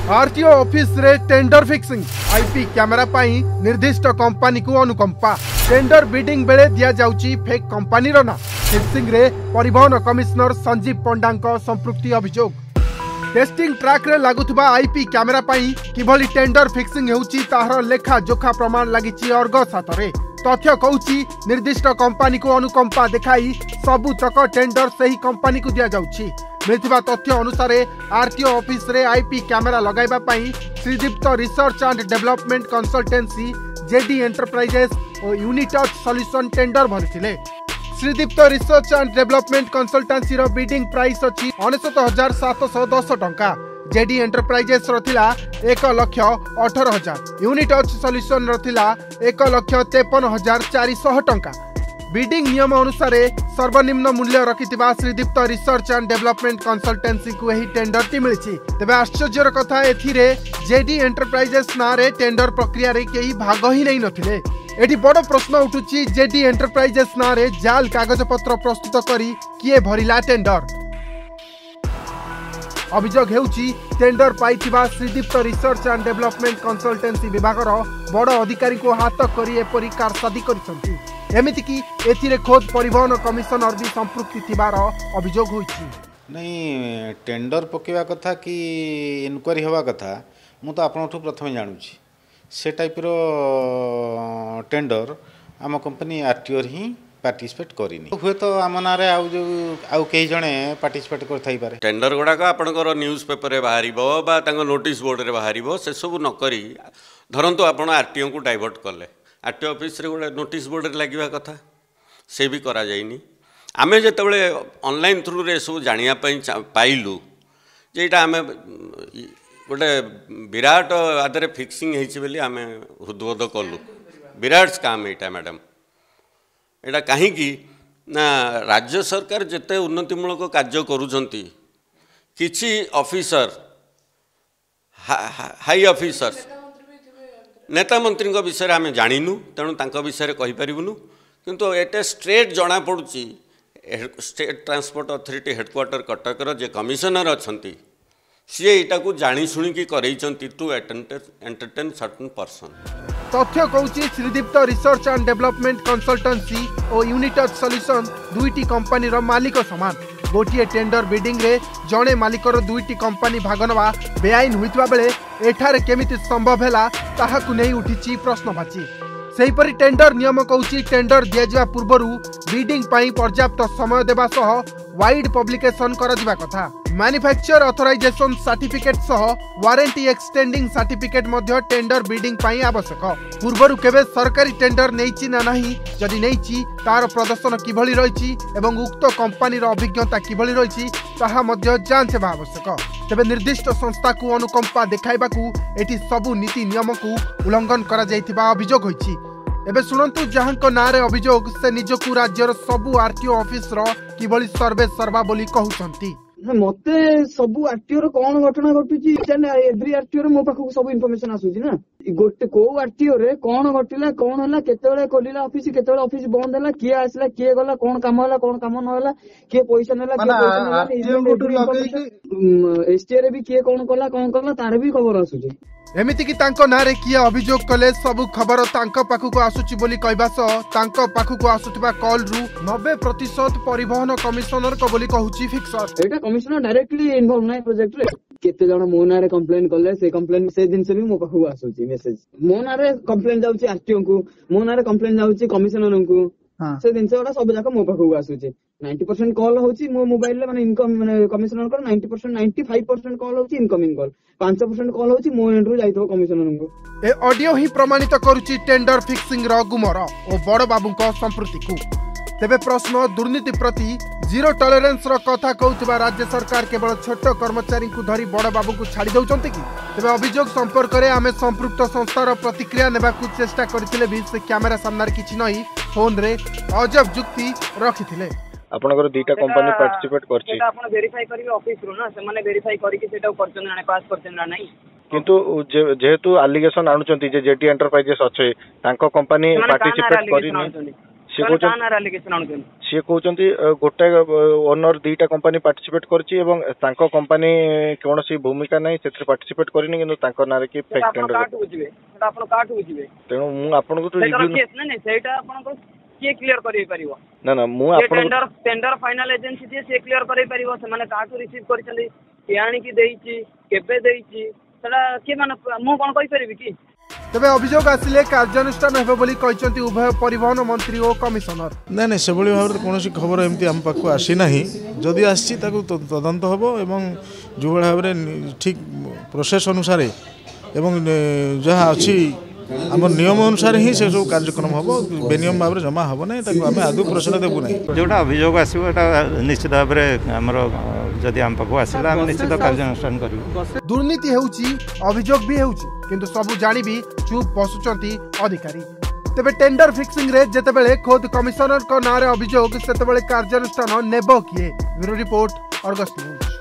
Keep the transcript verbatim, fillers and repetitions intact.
RTO office रे tender fixing IP camera पाई निर्दिष्ट कंपनी को अनुकंपा टेंडर बिडिंग बेले दिया जाउची फेक कंपनी रो ना फिक्सिंग रे परिवहन कमिश्नर संजीव पंडा को संपृक्ति अभियोग टेस्टिंग ट्रैक रे लागुथबा आईपी कैमेरा पाई किभली टेंडर फिक्सिंग हेउची ताहर लेखा जोखा प्रमाण लागिची अर्गस हातरे तथ्य कहूची निर्दिष्ट कंपनी को अनुकंपा देखाई सबु तक टेंडर सही कंपनी को दिया जाउची मिलथिबा तथ्य अनुसार आरटीओ ऑफिस रे आईपी कैमेरा लगाइबा पई Sridipta research and development consultancy JD enterprises और यूनिटच सॉल्यूशन टेंडर भरिथिले। Sridipta research and development consultancy रो बिडिंग प्राइस अछि उनसठ हजार सात सौ दस टंका जेडी एंटरप्राइजेस रो थिला एक लक्ष अठारह हजार यूनिटच सॉल्यूशन रो थिला एक लक्ष तिरपन हजार चार सौ टंका बिडिंग नियम अनुसार सर्वनिम्न मूल्य रखिथिबा Sridipta research and development consultancy को एही टेंडर टी मिलिछि। तबे आश्चर्यर कथा एथिरे जेडी एंटरप्राइजेस नारे टेंडर प्रक्रिया रे केही भाग ही नै नथिले। एठी बड़ प्रश्न उठुछि जेडी एंटरप्राइजेस नारे जाल कागज पत्र प्रस्तुत करी किए भरिला टेंडर। अभियोग हेउछि टेंडर पाइथिबा Sridipta research and development consultancy विभागर बड़ अधिकारी को हाथ करी एपरि कारसादी करिसंती एमिति कि एथिरे खोद परिवहन कमिशनर भी संपृक्ति थिबार अभियोग होइछि। नहीं टेंडर पकेवा कथा कि इनक्वारी हवा कथा मु तो आपनठु प्रथम जानुछि से टाइप रो टेंडर आम कंपनी आरटीओ ही पार्टिसिपेट करिनी हुए तो आम नारे आउ जो आउ कई जणे पार्टिसिपेट कर थाई पारे टेंडर गुड़ाक आपनकर न्यूज पेपर रे बाहरिबो बा तांको नोटिस बोर्ड रे बाहरिबो से सब न करी धरंतु आपण आरटीओ को डाइवर्ट कले आरटीओ ऑफिस रे गोटे नोटिस बोर्ड रे लागिबा कथा से भी करा जाइनी आमे जेतेबेले ऑनलाइन थ्रू रे सब जानिया पाइलु जे एटा आमे गोटे विराट आदरे फिक्सिंग होइछि बोली आमे हृदबोध कलु विराट स्काम एटा मैडम एटा कहीं ना राज्य सरकार जिते उन्नतिमूलक कार्य करुचंती किछि ऑफिसर हाई ऑफिसर नेता मंत्री विषय आम जानिनु तेणु तांको विषय कहि परिबुनु किंतु एटे स्ट्रेट जना पड़ुची स्टेट ट्रांसपोर्ट अथॉरिटी हेडक्वार्टर कटकर जे कमिशनर अछंती सी एटा को जानी शुणी की करैचंती टू एंटरटेन सर्टेन पर्सन। तथ्य कहूची Sridipta research and development consultancy और यूनिटच सॉल्यूशन दुईटी कंपनी रो मालिक समान गोटे टेंडर बिडिंग रे जणे मालिकर दुईटी कंपनी भाग नवा बेआईन होइतबा बेले एठारे केमिति संभव हैला ताहाकु नै उठिची प्रश्नवाची। सेहीपरि टेंडर नियम कहूची टेंडर दिया जिवा पूर्वरु बिडिंग पाई पर्याप्त समय देबा सह वाइड पब्लिकेशन करा जिवा कथा मैन्युफैक्चर ऑथराइजेशन सर्टिफिकेट सह वारंटी एक्सटेंडिंग सर्टिफिकेट मध्य टेंडर बिडिंग पाई आवश्यक पूर्वरु केबे सरकारी टेंडर नेइची ना नाही जदि नेइची तार प्रदर्शन किभली रहिची एवं उक्त कंपनी रो अभिज्ञता किभली रहिची ताहा मध्य जांच हेबा आवश्यक। तेबे निर्दिष्ट संस्था को अनुकंपा देखाइबाकू एठी सबु नीति नियम को उल्लंघन करा जाइथिबा अभियोग होइची। एबे सुनंतु जहांको नारे अभियोग से निजकू राज्यर सबु आरटीओ ऑफिस रो किभली सर्वे सर्वा बोली कहउचंती। मते सबु आरटीओ रो कोन घटना घटुची एवरी आरटीओ रो मो पाखु सब इन्फॉर्मेशन आसुची ना गोटे को आरटीओ रे कोन घटिला कोन हला केतेबेले खोलिला ऑफिस केतेबेले ऑफिस बंद हला किए आसला किए गला कोन काम हला कोन काम न हला किए पैसा नेला किए पैसा नेला एसटीए रे भी किए कोन कला कोन कला तार भी खबर आसुची एमिति कि तांको नारे किए अभियोग कले सबु खबर तांको पाखु आसुची बोली कहबा सह तांको पाखु आसुथिबा कॉल रु नब्बे प्रतिशत परिवहन कमिशनर को बोली कहूची फिक्सर एटा कमिशनर डायरेक्टली इन्वॉल्व नै प्रोजेक्ट रे केते जण मो नारे कंप्लेन कले से कंप्लेन से दिन से भी मो पाखु आसुची मेसेज मो नारे कंप्लेन जाउची आरटीओ को मो नारे कंप्लेन जाउची कमिशनर को से दिन से सब जाक मो पाखु आसुची नब्बे परसेंट कॉल होची मो मोबाइल रे माने इनकम माने कमिशनर को नब्बे परसेंट पचानवे परसेंट कॉल होची इनकमिंग कॉल पाँच परसेंट कॉल होची मो एंड रु जाइतो कमिशनर को ए ऑडियो ही प्रमाणित करूची टेंडर फिक्सिंग रो गुमर ओ बड़ बाबू को संप्रति को। तेबे प्रश्न दुर्नीति प्रति जीरो टॉलरेंस रो कथा कहउतबा राज्य सरकार केवल छोट कर्मचारी को धरी बड़ बाबू को छाड़ी दउचंती कि तेबे अभियोग संपर्क रे आमे संपृक्त संस्थार प्रतिक्रिया नेबा को चेष्टा करथिले भी से कैमरा सामने किछि नै फोन रे अजब जुक्ति रखिथिले। आपनकर दुईटा कंपनी पार्टिसिपेट करछि सेटा आपण वेरीफाई करिवे ऑफिस रो ना से माने वेरीफाई करि कि सेटा करछन ना पास करछन ना नै किंतु जेहेतु एलिगेशन आणुचंती जे जेटी एंटरप्राइजेस अछि तांको कंपनी पार्टिसिपेट करिनी से कहते गोटे ओनर दीटा कंपनी पार्टिसिपेट करछि एवं तांको कंपनी कोनोसी भूमिका नै सेत्र पार्टिसिपेट करनी किंतु तांको नारे की फेक टेंडर काट बुझिबे सेटा आपण काट बुझिबे तेनु मु आपन को तो रिव्यू नै नै सेटा आपण को के क्लियर करै परिबो ना ना मु आपन टेंडर टेंडर फाइनल एजेंसी जे से क्लियर करै परिबो से माने काटू रिसीव करिसली के आनी की देइछि केबे देइछि सेटा के माने मु कोन कहि परिबि की तेबे अभियोग आसिले कार्यानुष्ठान हेबो बोली कहचंती उभय परिवहन मंत्री और कमिशनर ना ना से भाव कौन खबर एमती आम पाक आसी ना जदि आसी तदंत हम एवं जो भाव में ठीक प्रोसेस अनुसार एवं जहाँ अच्छी आम नियम अनुसार ही से सब कार्यक्रम हम बेनियम भाव में जमा हम ना आम आदू प्रश्न देवु ना जोटा अभियोग आसो निश्चित भाव में आमर जदि आम पाक आसला निश्चित कार्यानुष्ठान करूँ। दुर्नीति हेउची अभियोग भी हेउची किंतु सबु जानी भी चुप बसुचंती अधिकारी। तेबे टेंडर फिक्सिंग रे जेतेबेले खोद कमिशनर को नारे अभियोग सेतेबेले कार्यानुष्ठान नेबो किए। Bureau report Argus news.